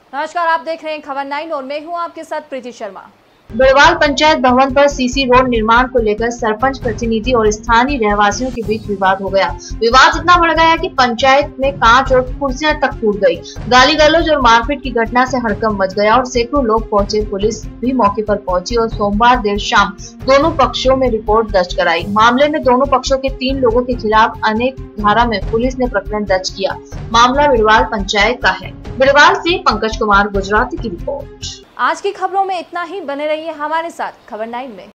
नमस्कार, आप देख रहे हैं खबर 9 और मैं हूं आपके साथ प्रीति शर्मा। बिड़वाल पंचायत भवन पर सीसी रोड निर्माण को लेकर सरपंच प्रतिनिधि और स्थानीय रहवासियों के बीच विवाद हो गया। विवाद इतना बढ़ गया कि पंचायत में कांच और कुर्सियां तक टूट गई। गाली गलौज और मारपीट की घटना से हड़कंप मच गया और सैकड़ों लोग पहुंचे। पुलिस भी मौके पर पहुंची और सोमवार देर शाम दोनों पक्षों में रिपोर्ट दर्ज कराई। मामले में दोनों पक्षों के 3 लोगों के खिलाफ अनेक धारा में पुलिस ने प्रकरण दर्ज किया। मामला बिड़वाल पंचायत का है। बिड़वाल से पंकज कुमार गुजराती की रिपोर्ट। आज की खबरों में इतना ही। बने रहिए हमारे साथ खबर 9 में।